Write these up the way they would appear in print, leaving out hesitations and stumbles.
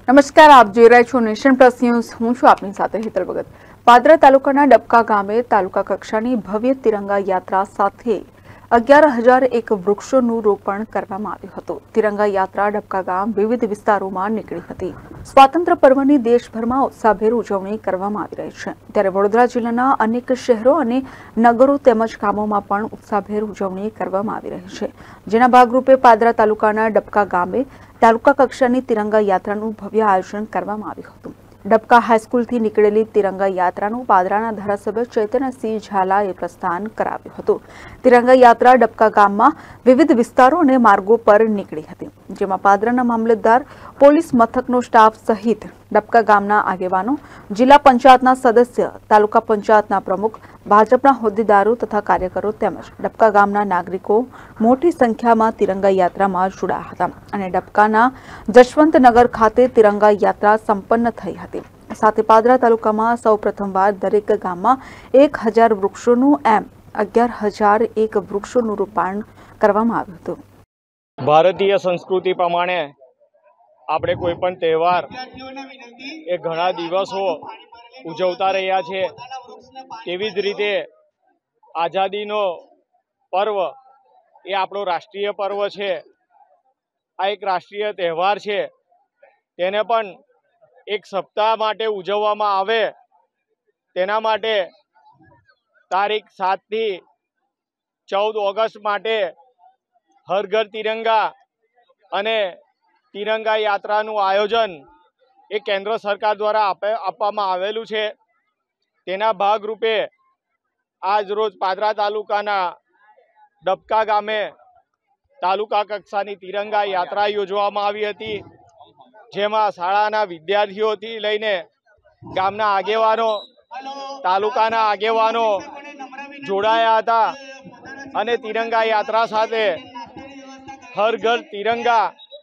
નમસ્કાર, આપ જોઈ રહ્યા છો નેશન પ્લસ ન્યૂઝ। હું છું આપની સાથે હેતલ ભગત। પાદરા તાલુકાના ડબકા ગામે તાલુકા કક્ષાની ભવ્ય તિરંગા યાત્રા સાથે 11,001 વૃક્ષોનું રોપણ કરવામાં આવ્યું હતું। તિરંગા યાત્રા ડબકા ગામ વિવિધ વિસ્તારોમાં નીકળી હતી। સ્વાતંત્ર્ય પર્વની દેશભરમાં ઉત્સાહભેર ઉજવણી કરવામાં આવી રહી છે, ત્યારે વડોદરા જિલ્લાના અનેક શહેરો અને નગરો તેમજ ગામોમાં પણ ઉત્સાહભેર ઉજવણી કરવામાં આવી રહી છે, જેના ભાગરૂપે પાદરા તાલુકાના ડબકા ગામે તાલુકા કક્ષાની તિરંગા યાત્રાનું ભવ્ય આયોજન કરવામાં આવ્યું હતું। ડબકા હાઈસ્કૂલથી નીકળેલી તિરંગા યાત્રાનું પાદરાના ધારાસભ્ય ચૈતન્યસિંહ ઝાલાએ પ્રસ્થાન કરાવ્યું હતું। તિરંગા યાત્રા ડબકા ગામમાં વિવિધ વિસ્તારો અને માર્ગો પર નીકળી હતી, જેમાં પાદરાના મામલતદાર, પોલીસ મથકનો સ્ટાફ સહિત ડબકા ગામના આગેવાનો, જિલ્લા પંચાયતના સદસ્ય, તાલુકા પંચાયતના પ્રમુખ, ભાજપના હોદ્દેદારો તથા કાર્યકરો તેમજ ડબકા ગામના નાગરિકો મોટી સંખ્યામાં તિરંગા યાત્રામાં જોડાયા હતા અને ડબકાના જશવંતનગર ખાતે તિરંગા યાત્રા સંપન્ન થઈ હતી। સાથે પાદરા તાલુકામાં સૌ પ્રથમવાર દરેક ગામમાં 1,000 વૃક્ષોનું એમ 11,001 વૃક્ષોનું રોપણ કરવામાં આવ્યું હતું। ભારતીય સંસ્કૃતિ પ્રમાણે આપણે કોઈ પણ તહેવાર એ ઘણા દિવસો ઉજવતા રહ્યા છે, તેવી જ રીતે આઝાદીનો પર્વ એ આપણો રાષ્ટ્રીય પર્વ છે। આ એક રાષ્ટ્રીય તહેવાર છે, તેને પણ એક સપ્તાહ માટે ઉજવવામાં આવે, તેના માટે તારીખ 7 થી 14 ઓગસ્ટ માટે હર ઘર તિરંગા અને તિરંગા યાત્રાનું આયોજન એ કેન્દ્ર સરકાર દ્વારા આપવામાં આવેલું છે। તેના ભાગરૂપે આજ રોજ પાદરા તાલુકાના ડબકા ગામે તાલુકા કક્ષાની તિરંગા યાત્રા યોજવામાં આવી હતી, જેમાં શાળાના વિદ્યાર્થીઓથી લઈને ગામના આગેવાનો, તાલુકાના આગેવાનો જોડાયા હતા અને તિરંગા યાત્રા સાથે હર ઘર તિરંગા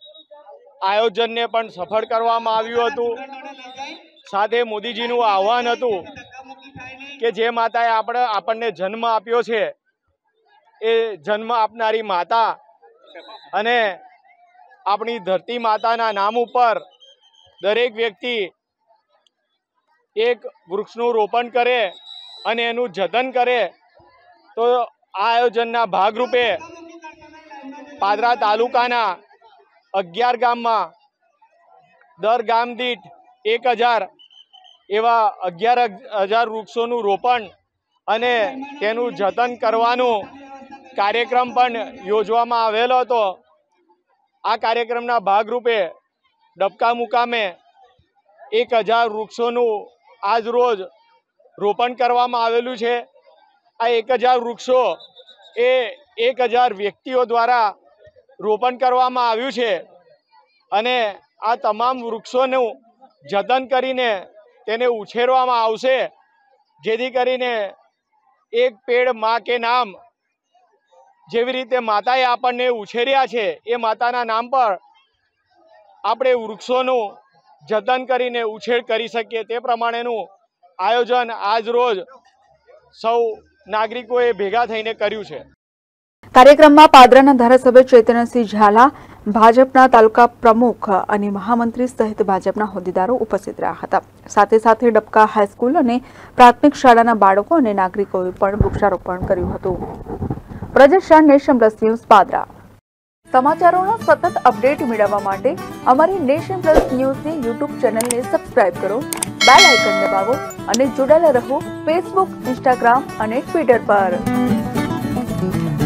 આયોજનને પણ સફળ કરવામાં આવ્યું હતું। સાથે મોદીજીનું આહવાન હતું કે જે માતાએ આપણને જન્મ આપ્યો છે, એ જન્મ આપનારી માતા અને આપણી ધરતી માતાના નામ ઉપર દરેક વ્યક્તિ એક વૃક્ષનું રોપણ કરે અને એનું જતન કરે। તો આ આયોજનના ભાગરૂપે પાદરા તાલુકાના 11 ગામમાં દર ગામ દીઠ 1,000 એવા 11,000 વૃક્ષોનું રોપણ અને તેનું જતન કરવાનું કાર્યક્રમ પણ યોજવામાં આવેલો હતો। આ કાર્યક્રમના ભાગરૂપે ડબકા મુકામે 1,000 વૃક્ષોનું આજ રોજ રોપણ કરવામાં આવેલું છે। આ 1,000 વૃક્ષો એ 1,000 વ્યક્તિઓ દ્વારા રોપણ કરવામાં આવ્યું છે અને આ તમામ વૃક્ષોનું જતન કરીને તેને ઉછેરવામાં આવશે, જેથી કરીને એક પેડ માં કે નામ, જેવી રીતે માતાએ આપણને ઉછેર્યા છે, એ માતાના નામ પર આપણે વૃક્ષોનું જતન કરીને ઉછેર કરી શકીએ, તે પ્રમાણેનું આયોજન આજ રોજ સૌ નાગરિકોએ ભેગા થઈને કર્યું છે। કાર્યક્રમમાં પાદરાના ધારાસભ્ય ચૈતન્યસિંહ ઝાલા, ભાજપના તાલુકા પ્રમુખ અને મહામંત્રી સહિત ભાજપના હોદ્દેદારો ઉપસ્થિત રહ્યા હતા। સાથે સાથે ડબકા હાઈસ્કૂલ અને પ્રાથમિક શાળાના બાળકો અને નાગરિકોએ પણ વૃક્ષારોપણ કર્યું હતું। Prajesh nation plus news Padra. સમાચારોના સતત અપડેટ મેળવવા માટે અમારી નેશન પ્લસ ન્યૂઝની યુટ્યુબ ચેનલને સબસ્ક્રાઇબ કરો, બેલ આઇકન દબાવો અને જોડાયેલા રહો ફેસબુક, ઇન્સ્ટાગ્રામ અને ટ્વિટર પર।